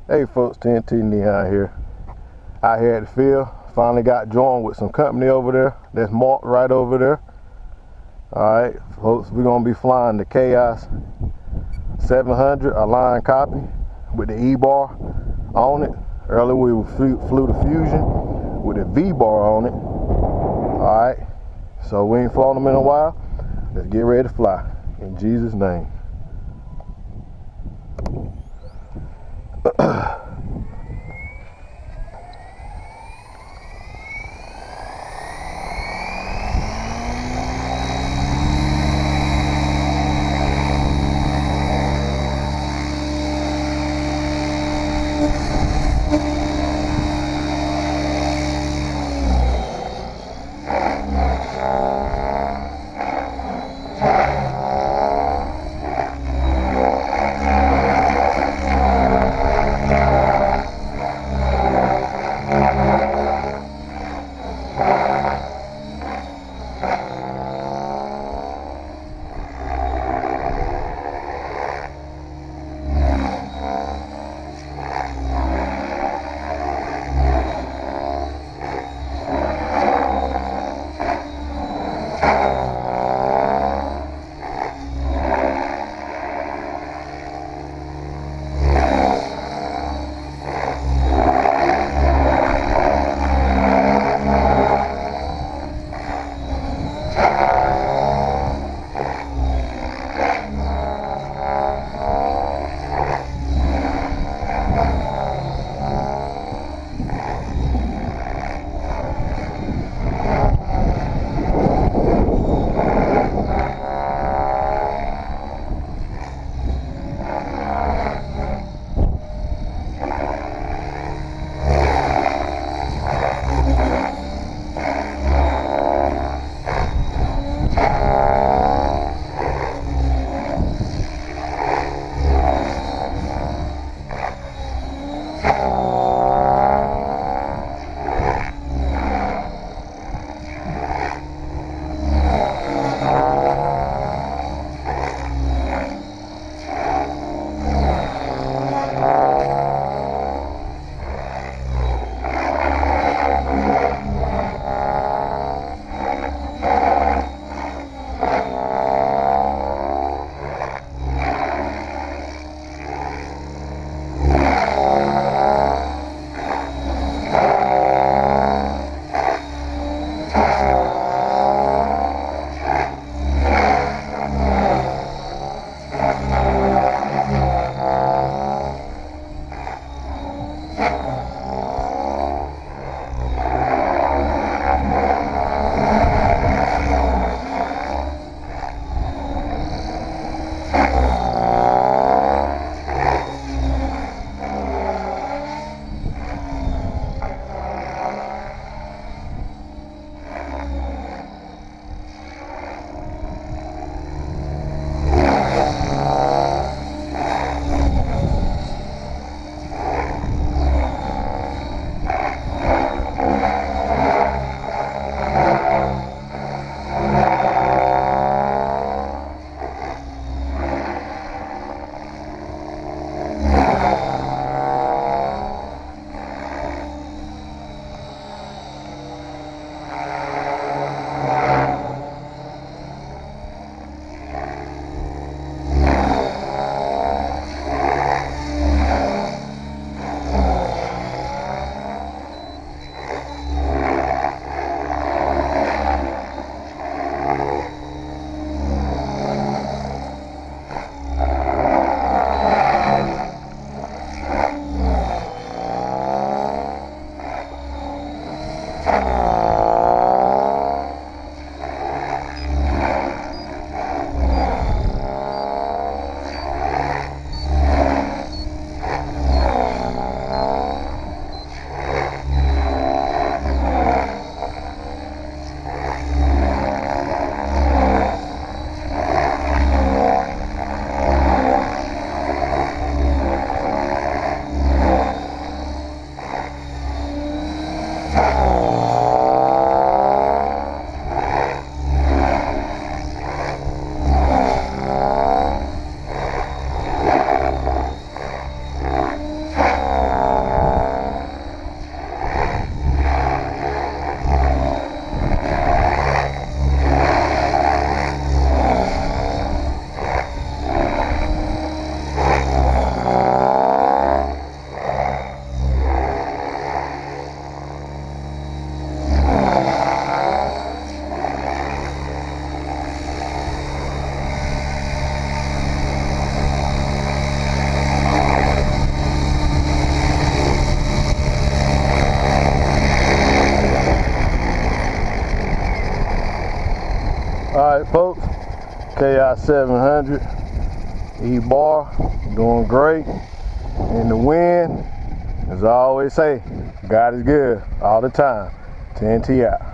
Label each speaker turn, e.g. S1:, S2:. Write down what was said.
S1: Hey folks, TNT Neon here. Out here at the field. Finally got joined with some company over there. That's marked right over there. Alright, folks, we're going to be flying the Chaos 700, a line copy with the E-bar on it. Earlier we flew the Fusion with the V-bar on it. Alright, so we ain't flown them in a while. Let's get ready to fly. In Jesus' name. Alright folks, KI 700 E-bar, doing great. In the wind, as I always say, God is good all the time. TNT out.